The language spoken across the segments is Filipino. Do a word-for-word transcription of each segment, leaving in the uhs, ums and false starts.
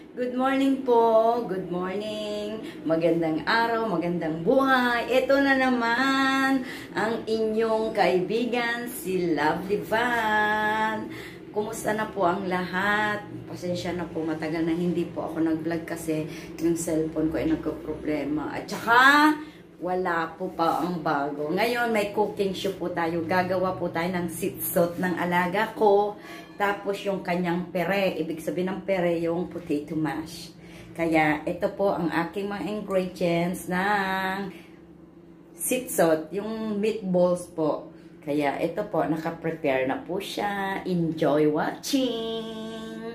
Good morning po. Good morning. Magandang araw, magandang buhay. Ito na naman ang inyong kaibigan, si Lovely Van. Kumusta na po ang lahat? Pasensya na po, matagal na hindi po ako nag-vlog kasi yung cellphone ko ay nagka-problema. At saka, wala po pa ang bago. Ngayon, may cooking show po tayo. Gagawa po tayo ng sitsot ng alaga ko. Tapos yung kanyang pere, ibig sabihin ng pere, yung potato mash. Kaya ito po ang aking mga ingredients ng sitsot, yung meatballs po. Kaya ito po, naka-prepare na po siya. Enjoy watching!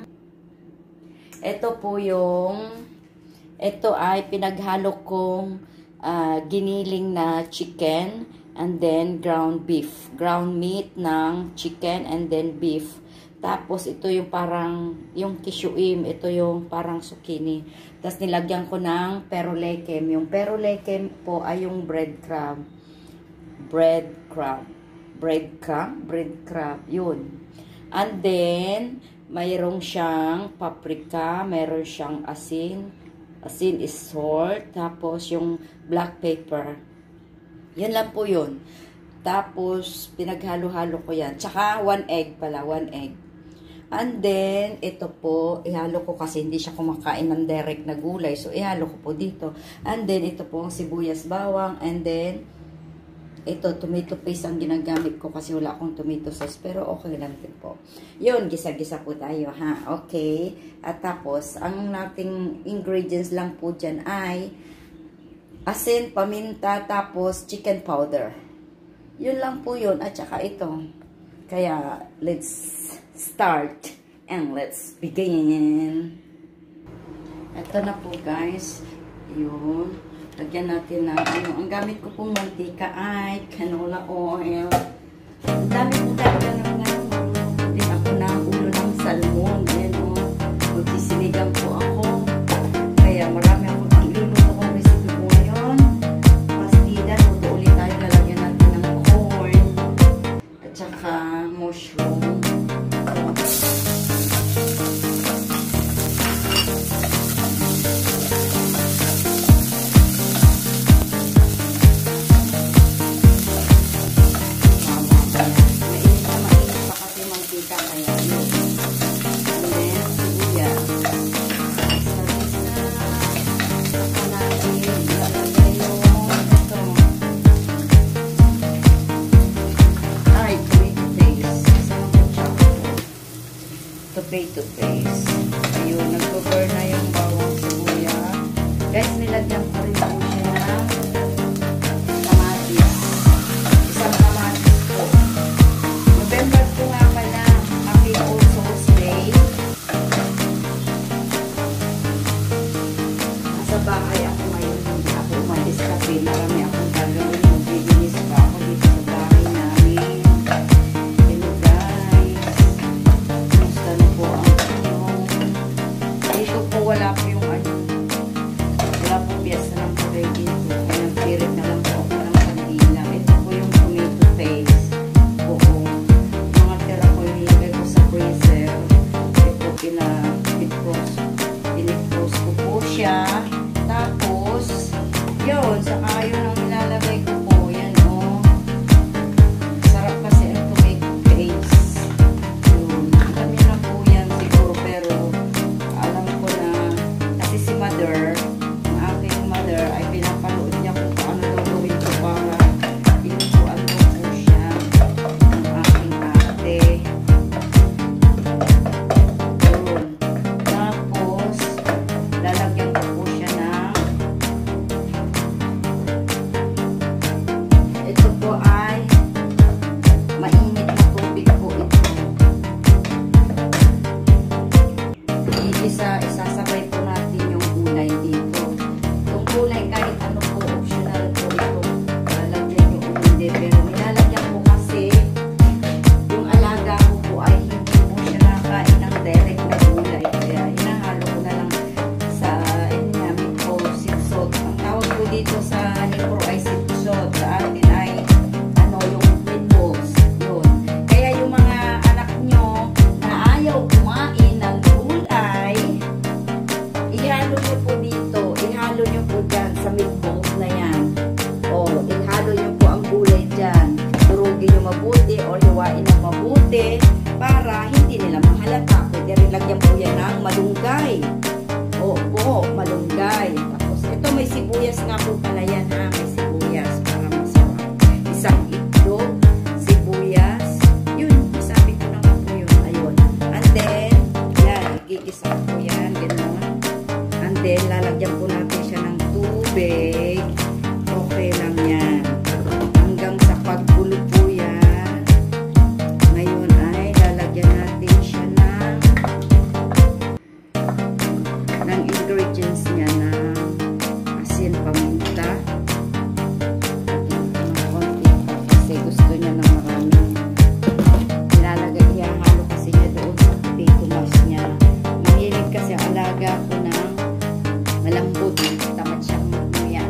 Ito po yung, ito ay pinaghalo kong uh, giniling na chicken and then ground beef. Ground meat ng chicken and then beef. Tapos, ito yung parang, yung kishuim, ito yung parang zucchini. Tapos, nilagyan ko ng perolekem. Yung perolekem po ay yung breadcrumb. Breadcrumb. Breadcrumb? Breadcrumb. Yun. And then, mayroong siyang paprika, mayroong siyang asin. Asin is salt. Tapos, yung black pepper. Yan lang po yun. Tapos, pinaghalo-halo ko yan. Tsaka, one egg pala. One egg. And then, ito po, ihalo ko kasi hindi siya kumakain ng direct na gulay. So, ihalo ko po dito. And then, ito po ang sibuyas bawang. And then, ito, tomato paste ang ginagamit ko kasi wala akong tomato sauce. Pero okay lang din po. Yun, gisa-gisa po tayo, ha? Okay. At tapos, ang nating ingredients lang po dyan ay asin, paminta, tapos chicken powder. Yun lang po yun. At saka ito. Kaya, let's start and let's begin. Ito na po guys. Yun. Lagyan natin ng ano. Ang gamit ko pong mantika ay canola oil. Ang dami po talaga ng din ako ng ulo ng salmon. Ayan o. Magsisinigang po ako. Kaya marami akong iluluto kong recipe po yun. Pastida. Luto ulit tayo. Lalagyan natin ng corn. At saka mushroom. Tomato paste. Ayun, nag-cover na yung bawang sibuya. Guys, nilagyan ko rin po siya ng kamatis. Isang kamatis po. November po nga pala, happy All Souls Day. Nasa bahay ako ngayon, hindi ako umalis kasi marami akong gagawin. Magbibigis pa ako dito sa bahay namin. Hello guys. Ano po ang inyong dito po wala po yung ano wala po piyesta ng pagay dito kaya nagpirit na lang po ako ng kandila. Ito po yung tomato paste po mga tira ko nilagay ko sa freezer. Ito pinag-frost pinag-frost ko po siya tapos yun saka yun ang nilalagay ko po yan o sarap kasi ang tomato paste yun kami na po yan siguro pero alam ko na kasi si mother ang aking mother ay pinapanood niya kung paano gagawin ko para inutuan ko po siya ang aking ate yun tapos lalagyan ko po siya ng ito po ay mainit na tubig po ito. Isa, isasabay po natin yung gulay dito. Yung gulay kahit ano po, optional po ito. Lalagyan nyo o hindi. Pero nilalagyan ko kasi yung alaga ko po ay hindi po siya nakain ng direct na gulay. Kaya hinahalo ko na lang sa inyamit ko sitsot. Ang tawag ko dito sa Hebrew ay sitsot. Sa atin ay ano yung meatballs. Yun. Kaya yung mga anak nyo na ayaw kumain ng gulay meatballs na yan. O, ihalo nyo po ang gulay dyan. Durugin nyo mabuti o hiwain ng mabuti para hindi nila mahalata. Pwede rin lagyan po yan ng malunggay. Opo, malunggay. Tapos, ito may sibuyas nga po pala yan ha. May sibuyas para masarap. Isang itlog, sibuyas. Yun, sabi ko na nga po yun. Ayun. And then, yan, gigisa po yan. Ganun. And then, lalagyan po natin siya ng tubig. Okay lang yan. Hanggang sa paggulo po yan. Ngayon ay lalagyan natin siya ng ng ingredients niya na asin, paminta. Konti pa kasi gusto niya ng maraming nilalagay. Ihahalo kasi niya doon sa potato mash niya. Mahilig kasi alaga ko ng malambot. Tamad siyang magmuya.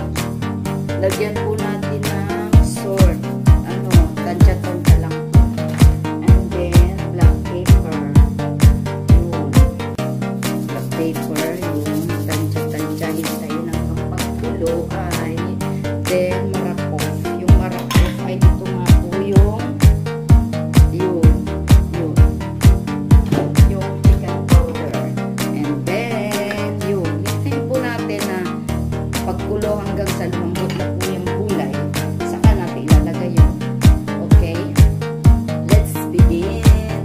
Lagyan po natin ng salt. Ano, tansya-tansya lang po. And then, black pepper. Yun. Black pepper. Yun. Tansya-tansya. Hintayin ang kapagpulo ay then, marakof. Yung marakof ay dito nga po yung yun. Yun. Yung chicken powder. And then, yun. Hintayin po natin na pagkulo hanggang sa lumambot na po yung gulay, saka natin ilalagay yun. Okay? Let's begin.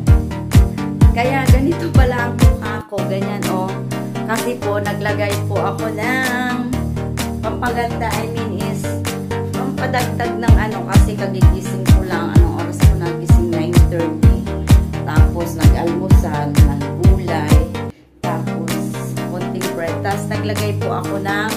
Kaya ganito pala ang mukha ko. Ganyan o. Oh. Kasi po, naglagay po ako ng pampaganda. I mean is, pampadagdag ng ano. Kasi kagigising ko lang. Anong oras ko nagising? nine thirty. Tapos, nag-almusal ng gulay. Tapos, konting bread. Tapos, naglagay po ako ng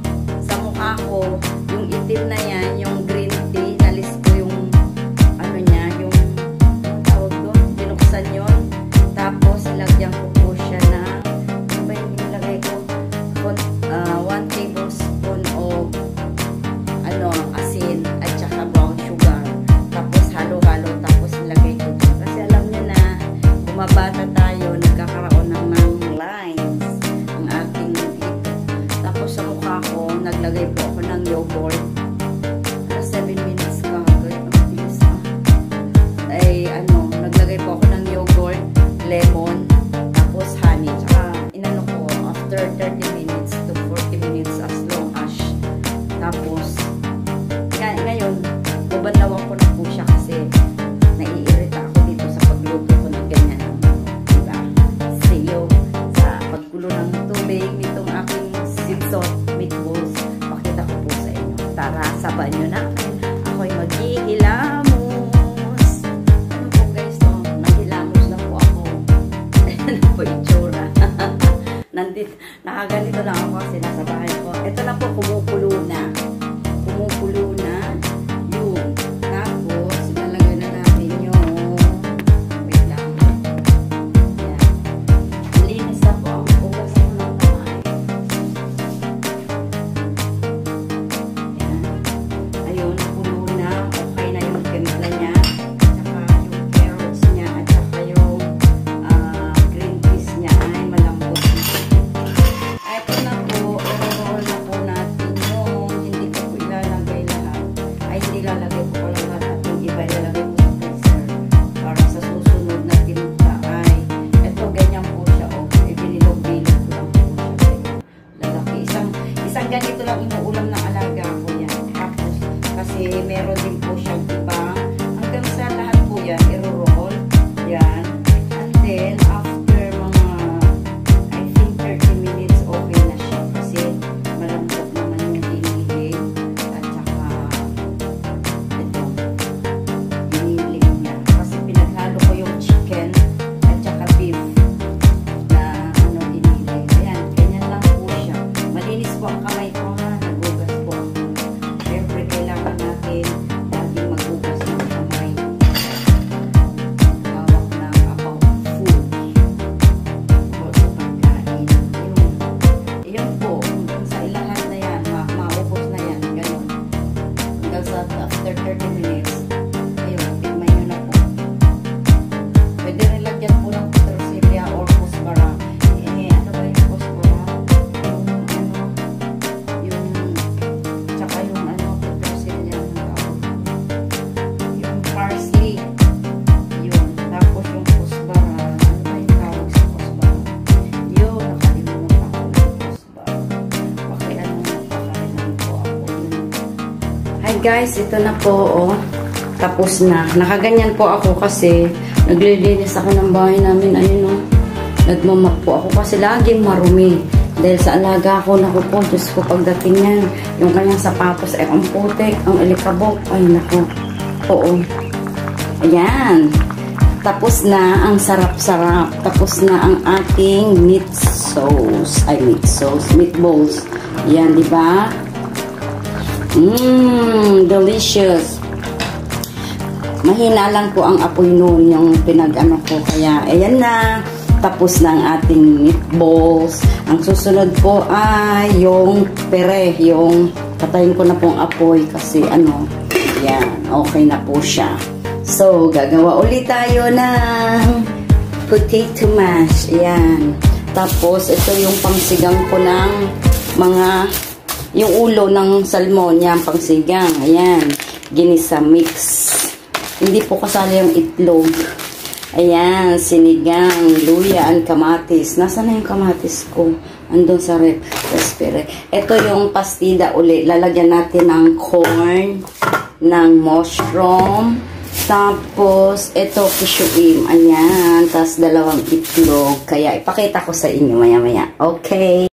ako, yung itim na yan, yung green tea, nalis ko yung ano niya, yung tawag doon, binuksan yun. Tapos, ilagyan ko po siya na ano ba yung nilagay ko? Uh, one tablespoon of ano, asin at saka brown sugar. Tapos, halo-halo. Tapos, ilagay ko dyan. Kasi alam niyo na, bumabata tayo, nagkakaroon ng, ng lines ang ating dito. Tapos, sa mukha ko, naglagay po ako ng yogurt. seven minutes ka. Ang bilis ah. Ay, ano, naglagay po ako ng yogurt, lemon, tapos honey. Tsaka, inano ko, after thirty minutes to forty minutes as long as. Tapos, ngay ngayon, babanlawan ko na po siya kasi naiirita ako dito sa pagluto ko ng ganyan. Diba? Sayo, sa pagkulo ng tubig, nitong aking sitsot meatballs. Pakita ko po sa inyo. Tara, sabahan nyo na. Ako'y maghihilamos. Ano po guys, no? Naghilamos lang po ako. Ano po itsura? Nandito, nakaganito lang ako kasi nasa bahay ko. Ito na po, kumukulo na. Kumukulo na. Yun. Tapos, nalagay na natin yung wait lang. Yan. Linis na po ang ugas ko ng kamay. Ayun, pulo na. Okay na yung timpla niya. Saka yung carrots niya at saka yung uh, green peas niya ay malambot. Ito na po, i-roll na po natin guys, ito na po, oh. Tapos na. Nakaganyan po ako kasi naglilinis ako ng bahay namin. Ayun, oh. Nagmamap po ako kasi laging marumi. Dahil sa alaga ko, naku po, Diyos ko, pagdating yan, yung kanyang sapatos, ay ang putik, ang alikabok. Ay, naku. Oo. Ayan. Tapos na ang sarap-sarap. Tapos na ang ating meat sauce. Ay, meat sauce. Meatballs. Ayan, di ba? Mmm, delicious. Mahina lang po ang apoy noon, yung pinag-ano ko. Kaya, ayan na. Tapos na ang ating meatballs. Ang susunod po ay yung pere. Yung patayin ko na pong apoy kasi ano, ayan, okay na po siya. So, gagawa ulit tayo ng potato mash. Ayan. Tapos, ito yung pangsigang ko ng mga, yung ulo ng salmon. Yan, pangsigang. Ayan. Ginisa mix. Hindi po kasali yung itlog. Ayan, sinigang, luya, and kamatis. Nasaan na yung kamatis ko? Andun sa rep. Ito yung pastida uli. Lalagyan natin ng corn, ng mushroom, tapos, ito, kishuim. Ayan. Tapos, dalawang itlog. Kaya, ipakita ko sa inyo maya-maya. Okay.